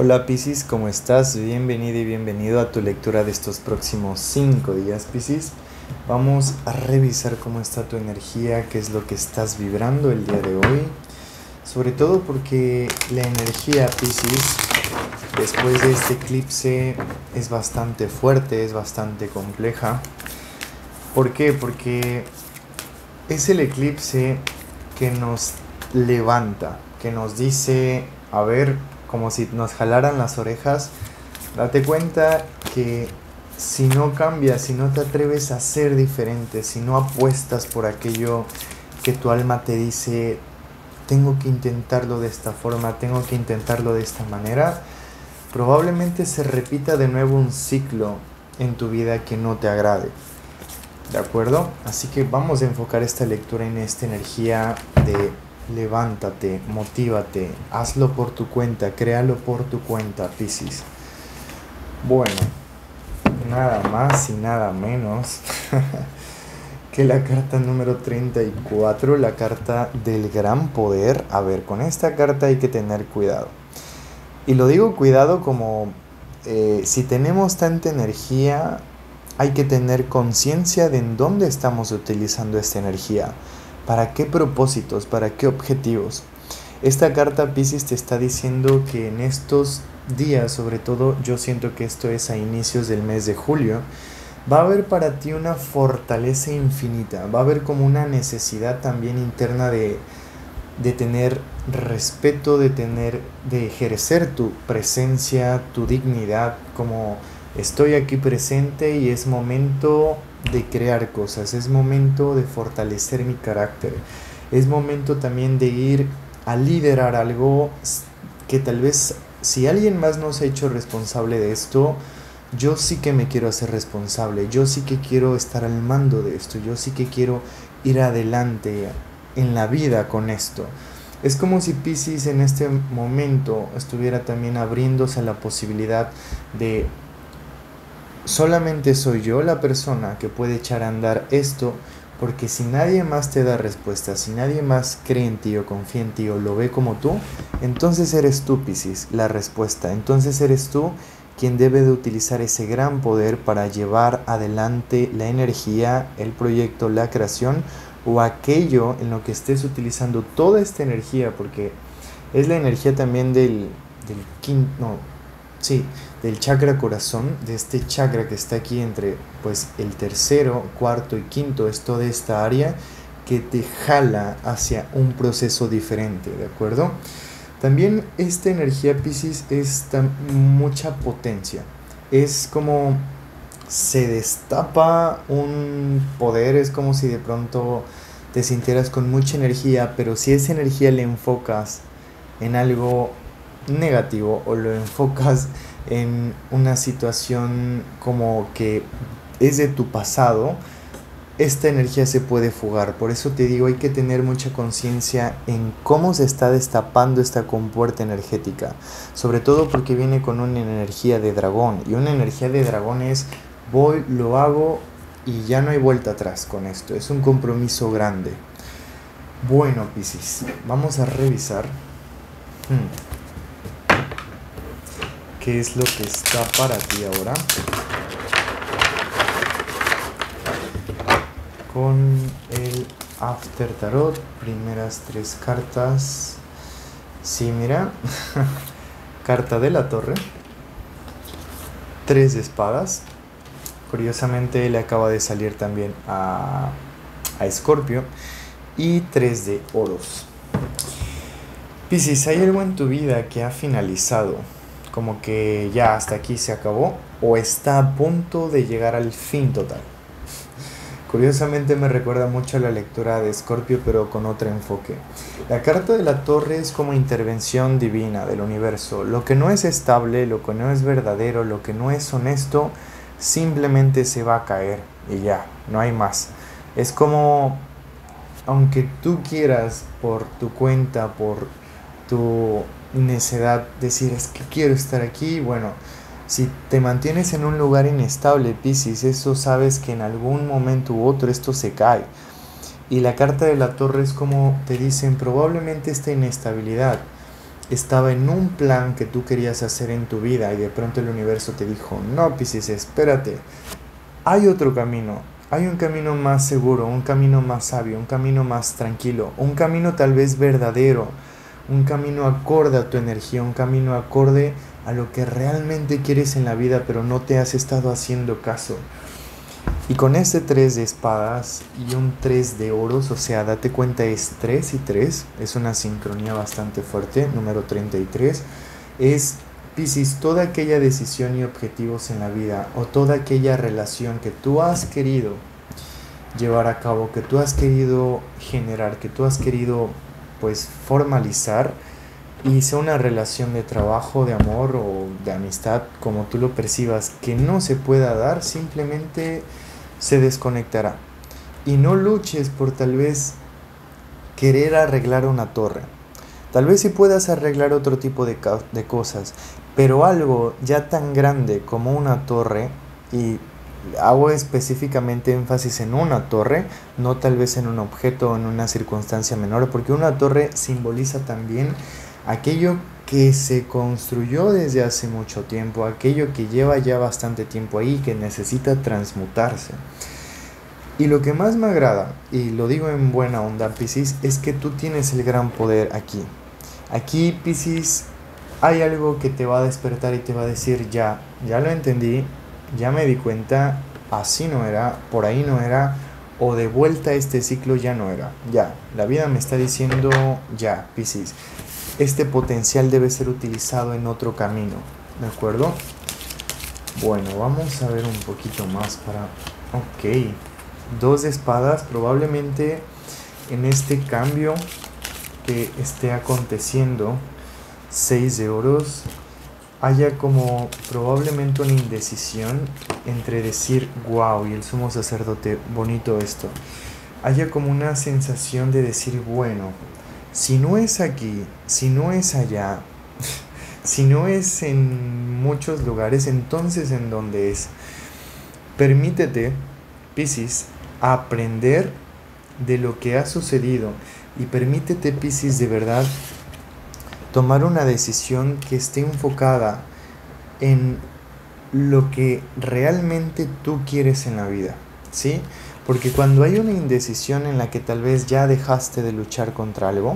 Hola Piscis, ¿cómo estás? Bienvenido y bienvenido a tu lectura de estos próximos 5 días, Piscis. Vamos a revisar cómo está tu energía, qué es lo que estás vibrando el día de hoy. Sobre todo porque la energía, Piscis, después de este eclipse es bastante fuerte, es bastante compleja. ¿Por qué? Porque es el eclipse que nos levanta, que nos dice, a ver, como si nos jalaran las orejas, date cuenta que si no cambias, si no te atreves a ser diferente, si no apuestas por aquello que tu alma te dice, tengo que intentarlo de esta forma, tengo que intentarlo de esta manera, probablemente se repita de nuevo un ciclo en tu vida que no te agrade. ¿De acuerdo? Así que vamos a enfocar esta lectura en esta energía de levántate, motívate, hazlo por tu cuenta, créalo por tu cuenta, Piscis. Bueno, nada más y nada menos que la carta número 34, la carta del gran poder. A ver, con esta carta hay que tener cuidado. Y lo digo cuidado como si tenemos tanta energía, hay que tener conciencia de en dónde estamos utilizando esta energía, para qué propósitos, para qué objetivos. Esta carta, Piscis, te está diciendo que en estos días, sobre todo yo siento que esto es a inicios del mes de julio, va a haber para ti una fortaleza infinita, va a haber como una necesidad también interna de tener respeto, de ejercer tu presencia, tu dignidad, como estoy aquí presente y es momento de crear cosas, es momento de fortalecer mi carácter, es momento también de ir a liderar algo que tal vez si alguien más no se ha hecho responsable de esto, yo sí que me quiero hacer responsable, yo sí que quiero estar al mando de esto, yo sí que quiero ir adelante en la vida con esto. Es como si Piscis en este momento estuviera también abriéndose a la posibilidad de solamente soy yo la persona que puede echar a andar esto, porque si nadie más te da respuesta, si nadie más cree en ti o confía en ti o lo ve como tú, entonces eres tú, Piscis, la respuesta. Entonces eres tú quien debe de utilizar ese gran poder para llevar adelante la energía, el proyecto, la creación o aquello en lo que estés utilizando toda esta energía, porque es la energía también del quinto, no, sí, del chakra corazón, de este chakra que está aquí entre pues el tercero, cuarto y quinto, es toda esta área que te jala hacia un proceso diferente, ¿de acuerdo? También esta energía, Piscis, es mucha potencia, es como se destapa un poder, es como si de pronto te sintieras con mucha energía, pero si esa energía le enfocas en algo negativo o lo enfocas en una situación como que es de tu pasado, esta energía se puede fugar. Por eso te digo, hay que tener mucha conciencia en cómo se está destapando esta compuerta energética, sobre todo porque viene con una energía de dragón, y una energía de dragón es voy, lo hago y ya no hay vuelta atrás con esto, es un compromiso grande. Bueno, Piscis, vamos a revisar qué es lo que está para ti ahora con el After Tarot, primeras 3 cartas. Sí, mira, carta de la Torre, 3 de espadas, curiosamente le acaba de salir también a Escorpio, y 3 de oros. Piscis, ¿hay algo en tu vida que ha finalizado? Como que ya hasta aquí se acabó o está a punto de llegar al fin total. Curiosamente me recuerda mucho a la lectura de Escorpio, pero con otro enfoque. La carta de la Torre es como intervención divina del universo. Lo que no es estable, lo que no es verdadero, lo que no es honesto, simplemente se va a caer y ya, no hay más. Es como, aunque tú quieras por tu cuenta, por tu necedad, decir es que quiero estar aquí, bueno, si te mantienes en un lugar inestable, Piscis, eso sabes que en algún momento u otro esto se cae. Y la carta de la Torre es como te dicen, probablemente esta inestabilidad estaba en un plan que tú querías hacer en tu vida y de pronto el universo te dijo, no, Piscis, espérate, hay otro camino, hay un camino más seguro, un camino más sabio, un camino más tranquilo, un camino tal vez verdadero, un camino acorde a tu energía, un camino acorde a lo que realmente quieres en la vida, pero no te has estado haciendo caso. Y con este 3 de espadas y un 3 de oros, o sea, date cuenta, es 3 y 3, es una sincronía bastante fuerte, número 33, es Piscis, toda aquella decisión y objetivos en la vida, o toda aquella relación que tú has querido llevar a cabo, que tú has querido generar, que tú has querido pues formalizar, y sea una relación de trabajo, de amor o de amistad, como tú lo percibas, que no se pueda dar, simplemente se desconectará. Y no luches por tal vez querer arreglar una torre. Tal vez sí puedas arreglar otro tipo de cosas, pero algo ya tan grande como una torre, y hago específicamente énfasis en una torre, no tal vez en un objeto o en una circunstancia menor, porque una torre simboliza también aquello que se construyó desde hace mucho tiempo, aquello que lleva ya bastante tiempo ahí, que necesita transmutarse. Y lo que más me agrada, y lo digo en buena onda, Piscis, es que tú tienes el gran poder aquí. Aquí, Piscis, hay algo que te va a despertar y te va a decir, ya lo entendí, ya me di cuenta, así no era, por ahí no era, o de vuelta a este ciclo ya no era. Ya, la vida me está diciendo, ya, Piscis, este potencial debe ser utilizado en otro camino, ¿de acuerdo? Bueno, vamos a ver un poquito más para... Ok, 2 de espadas, probablemente en este cambio que esté aconteciendo, 6 de oros, haya como probablemente una indecisión entre decir, wow, y el sumo sacerdote, bonito esto. Haya como una sensación de decir, bueno, si no es aquí, si no es allá, si no es en muchos lugares, entonces ¿en dónde es? Permítete, Piscis, aprender de lo que ha sucedido, y permítete, Piscis, de verdad tomar una decisión que esté enfocada en lo que realmente tú quieres en la vida, ¿sí? Porque cuando hay una indecisión en la que tal vez ya dejaste de luchar contra algo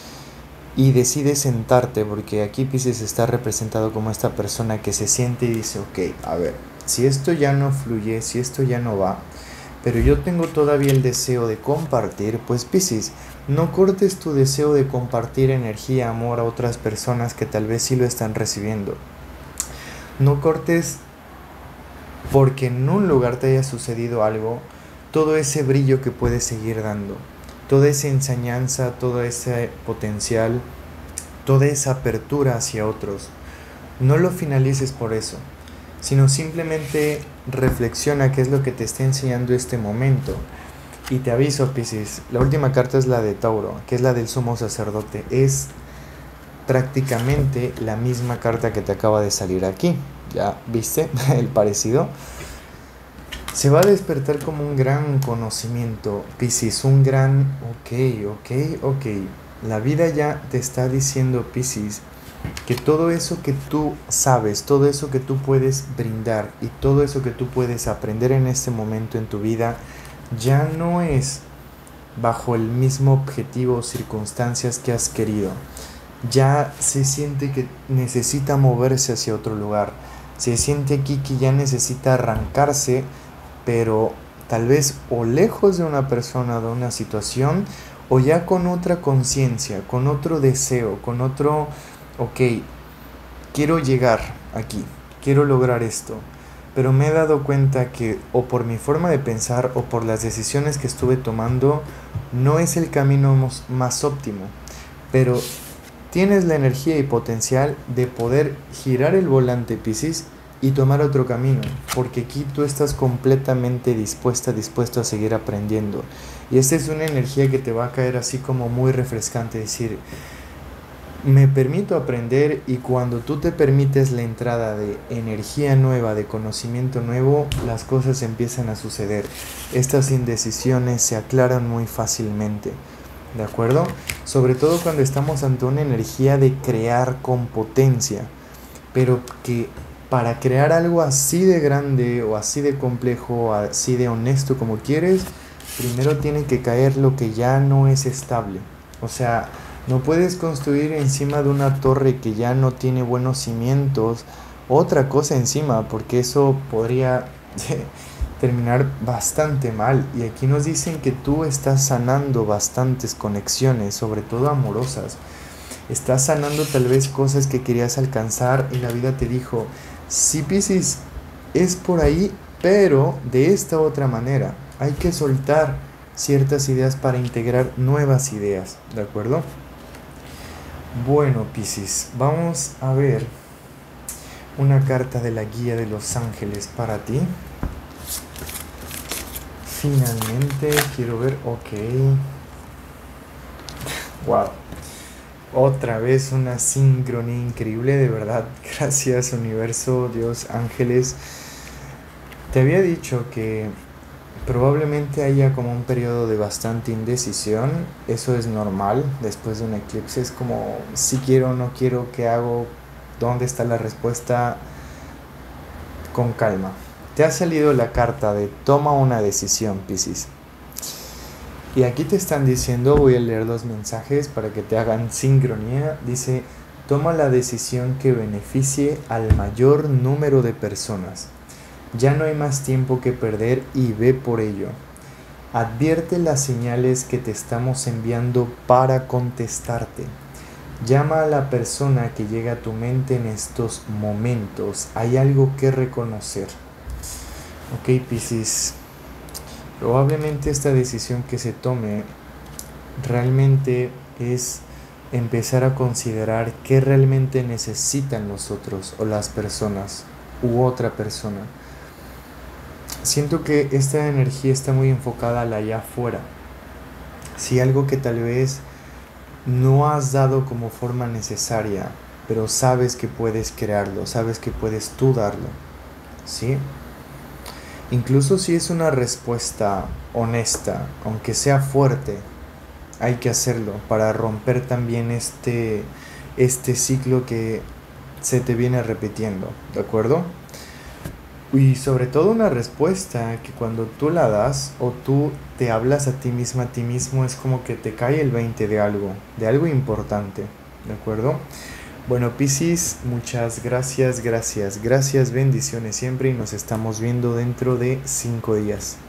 y decides sentarte, porque aquí Piscis está representado como esta persona que se siente y dice, ok, a ver, si esto ya no fluye, si esto ya no va, pero yo tengo todavía el deseo de compartir, pues Piscis, no cortes tu deseo de compartir energía, amor a otras personas que tal vez sí lo están recibiendo. No cortes porque en un lugar te haya sucedido algo, todo ese brillo que puedes seguir dando, toda esa enseñanza, todo ese potencial, toda esa apertura hacia otros. No lo finalices por eso, sino simplemente reflexiona qué es lo que te está enseñando este momento. Y te aviso, Piscis, la última carta es la de Tauro, que es la del sumo sacerdote. Es prácticamente la misma carta que te acaba de salir aquí. ¿Ya viste el parecido? Se va a despertar como un gran conocimiento, Piscis, un gran ok. La vida ya te está diciendo, Piscis, que todo eso que tú sabes, todo eso que tú puedes brindar y todo eso que tú puedes aprender en este momento en tu vida, ya no es bajo el mismo objetivo o circunstancias que has querido. Ya se siente que necesita moverse hacia otro lugar. Se siente aquí que ya necesita arrancarse, pero tal vez o lejos de una persona, de una situación, o ya con otra conciencia, con otro deseo, con otro, ok, quiero llegar aquí, quiero lograr esto. Pero me he dado cuenta que o por mi forma de pensar o por las decisiones que estuve tomando, no es el camino más óptimo. Pero tienes la energía y potencial de poder girar el volante, Piscis, y tomar otro camino. Porque aquí tú estás completamente dispuesto a seguir aprendiendo. Y esta es una energía que te va a caer así como muy refrescante, decir, me permito aprender, y cuando tú te permites la entrada de energía nueva, de conocimiento nuevo, las cosas empiezan a suceder. Estas indecisiones se aclaran muy fácilmente. ¿de acuerdo? Sobre todo cuando estamos ante una energía de crear con potencia, pero que para crear algo así de grande o así de complejo o así de honesto como quieres, primero tiene que caer lo que ya no es estable. O sea, no puedes construir encima de una torre que ya no tiene buenos cimientos otra cosa encima, porque eso podría terminar bastante mal. Y aquí nos dicen que tú estás sanando bastantes conexiones, sobre todo amorosas. Estás sanando tal vez cosas que querías alcanzar y la vida te dijo, sí, Piscis, es por ahí, pero de esta otra manera. Hay que soltar ciertas ideas para integrar nuevas ideas, ¿de acuerdo? Bueno, Piscis, vamos a ver una carta de la guía de los ángeles para ti. Finalmente, quiero ver, ok. Wow. Otra vez una sincronía increíble, de verdad. Gracias, universo, Dios, ángeles. Te había dicho que probablemente haya como un periodo de bastante indecisión. Eso es normal después de un eclipse. Es como si quiero, no quiero, qué hago, dónde está la respuesta. Con calma. Te ha salido la carta de toma una decisión, Piscis. Y aquí te están diciendo, voy a leer los mensajes para que te hagan sincronía. Dice, toma la decisión que beneficie al mayor número de personas. Ya no hay más tiempo que perder y ve por ello. Advierte las señales que te estamos enviando para contestarte. Llama a la persona que llega a tu mente en estos momentos. Hay algo que reconocer. Ok, Piscis. Probablemente esta decisión que se tome realmente es empezar a considerar qué realmente necesitan los otros o las personas u otra persona. Siento que esta energía está muy enfocada al allá afuera. Si algo que tal vez no has dado como forma necesaria, pero sabes que puedes crearlo, sabes que puedes tú darlo, ¿sí? Incluso si es una respuesta honesta, aunque sea fuerte, hay que hacerlo para romper también este ciclo que se te viene repitiendo, ¿de acuerdo? Y sobre todo una respuesta que cuando tú la das o tú te hablas a ti misma, a ti mismo, es como que te cae el 20 de algo importante, ¿de acuerdo? Bueno, Piscis, muchas gracias, bendiciones siempre y nos estamos viendo dentro de 5 días.